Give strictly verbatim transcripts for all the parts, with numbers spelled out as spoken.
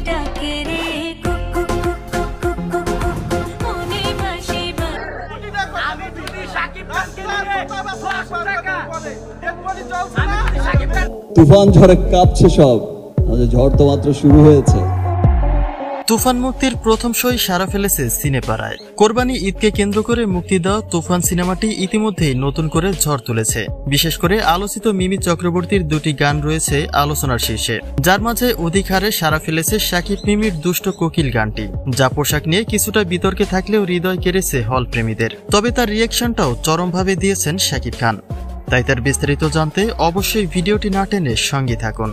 তুফান ঝড়ে কাঁপছে সব, ঝড় তো মাত্র শুরু হয়েছে। তুফান মুক্তির প্রথম শোই সারা ফেলেছে সিনেপাড়ায়। কোরবানি ঈদকে কেন্দ্র করে মুক্তি দেওয়া তুফান সিনেমাটি ইতিমধ্যেই নতুন করে ঝড় তুলেছে। বিশেষ করে আলোচিত মিমি চক্রবর্তীর দুটি গান রয়েছে আলোচনার শীর্ষে, যার মাঝে অধিক হারে সারা ফেলেছে শাকিব মিমির দুষ্ট কোকিল গানটি, যা পোশাক নিয়ে কিছুটা বিতর্কে থাকলেও হৃদয় কেড়েছে হল প্রেমীদের। তবে তার রিয়েকশনটাও চরমভাবে দিয়েছেন শাকিব খান। তাই তার বিস্তারিত জানতে অবশ্যই ভিডিওটি না টেনে সঙ্গে থাকুন।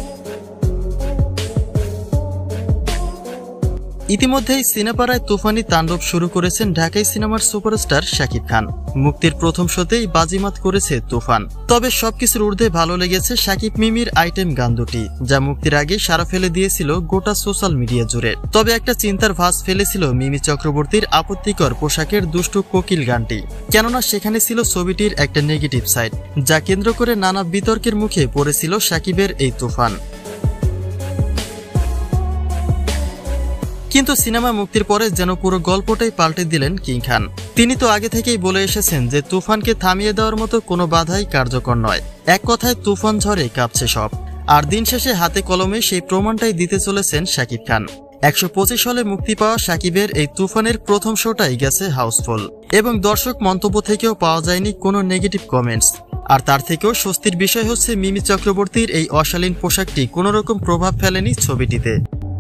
ইতিমধ্যেই সিনেপাড়ায় তুফানি তাণ্ডব শুরু করেছেন ঢাকাই সিনেমার সুপারস্টার শাকিব খান। মুক্তির প্রথম শোতেই বাজিমাত করেছে তুফান। তবে সবকিছুর ঊর্ধ্বে ভালো লেগেছে শাকিব মিমির আইটেম গান দুটি, যা মুক্তির আগে সারা ফেলে দিয়েছিল গোটা সোশ্যাল মিডিয়া জুড়ে। তবে একটা চিন্তার ভাঁজ ফেলেছিল মিমি চক্রবর্তীর আপত্তিকর পোশাকের দুষ্টু কোকিল গানটি, কেননা সেখানে ছিল ছবিটির একটা নেগেটিভ সাইড, যা কেন্দ্র করে নানা বিতর্কের মুখে পড়েছিল শাকিবের এই তুফান। কিন্তু সিনেমা মুক্তির পরে যেন পুরো গল্পটাই পাল্টে দিলেন কিং খান। তিনি তো আগে থেকেই বলে এসেছেন যে তুফানকে থামিয়ে দেওয়ার মতো কোনো বাধাই কার্যকর নয়। এক কথায় তুফান ঝড়ে কাঁপছে সব। আর দিন শেষে হাতে কলমে সেই প্রমাণটাই দিতে চলেছেন শাকিব খান। একশো পঁচিশ সালে মুক্তি পাওয়া শাকিবের এই তুফানের প্রথম শোটাই গেছে হাউসফুল, এবং দর্শক মন্তব্য থেকেও পাওয়া যায়নি কোনো নেগেটিভ কমেন্টস। আর তার থেকেও স্বস্তির বিষয় হচ্ছে মিমি চক্রবর্তীর এই অশালীন পোশাকটি কোনো রকম প্রভাব ফেলেনি ছবিটিতে।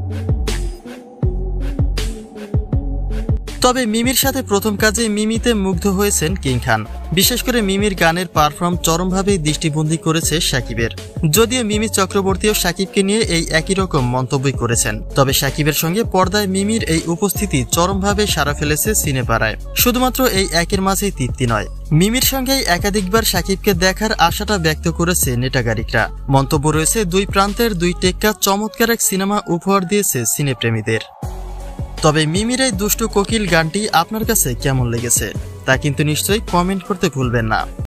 তবে মিমির সাথে প্রথম কাজে মিমিতে মুগ্ধ হয়েছেন কিং খান। বিশেষ করে মিমির গানের পারফর্ম চরমভাবে দৃষ্টিবন্দী করেছে শাকিবের। যদিও মিমি চক্রবর্তীও শাকিবকে নিয়ে এই একই রকম মন্তব্যই করেছেন, তবে শাকিবের সঙ্গে পর্দায় মিমির এই উপস্থিতি চরমভাবে সাড়া ফেলেছে সিনেপাড়ায়। শুধুমাত্র এই একের মাঝেই তৃপ্তি নয়, মিমির সঙ্গে একাধিকবার শাকিবকে দেখার আশাটা ব্যক্ত করেছে নেটাগারিকরা। মন্তব্য রয়েছে দুই প্রান্তের দুই টেক্কা চমৎকার এক সিনেমা উপহার দিয়েছে সিনেপ্রেমীদের। তবে মিমির এই দুষ্টু কোকিল গানটি আপনার কাছে কেমন লেগেছে তা কিন্তু নিশ্চয়ই কমেন্ট করতে ভুলবেন না।